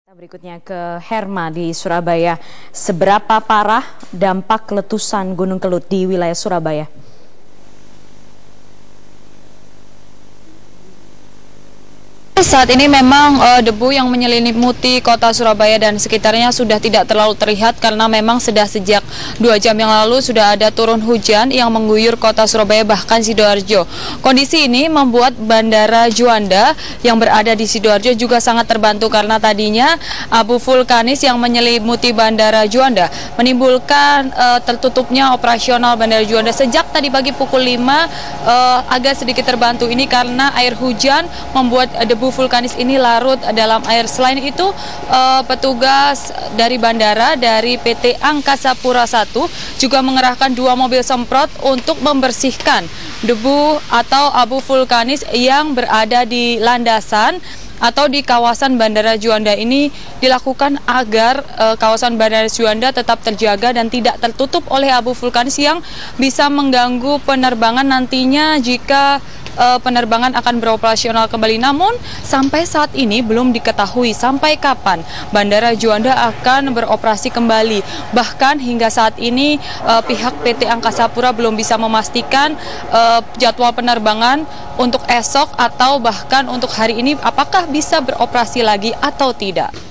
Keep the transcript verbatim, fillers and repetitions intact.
Berikutnya ke Herma di Surabaya. Seberapa parah dampak letusan Gunung Kelut di wilayah Surabaya? Saat ini memang uh, debu yang menyelimuti kota Surabaya dan sekitarnya sudah tidak terlalu terlihat karena memang sudah sejak dua jam yang lalu sudah ada turun hujan yang mengguyur kota Surabaya bahkan Sidoarjo. Kondisi ini membuat Bandara Juanda yang berada di Sidoarjo juga sangat terbantu karena tadinya abu vulkanis yang menyelimuti Bandara Juanda menimbulkan uh, tertutupnya operasional Bandara Juanda sejak tadi pagi pukul lima uh, agak sedikit terbantu ini karena air hujan membuat debu vulkanis ini larut dalam air. Selain itu, uh, petugas dari bandara dari P T Angkasa Pura I juga mengerahkan dua mobil semprot untuk membersihkan debu atau abu vulkanis yang berada di landasan atau di kawasan Bandara Juanda ini dilakukan agar uh, kawasan Bandara Juanda tetap terjaga dan tidak tertutup oleh abu vulkanis yang bisa mengganggu penerbangan nantinya jika uh, penerbangan akan beroperasional kembali. Namun sampai saat ini belum diketahui sampai kapan Bandara Juanda akan beroperasi kembali. Bahkan hingga saat ini uh, pihak P T Angkasa Pura belum bisa memastikan uh, jadwal penerbangan untuk esok atau bahkan untuk hari ini apakah bisa beroperasi lagi atau tidak.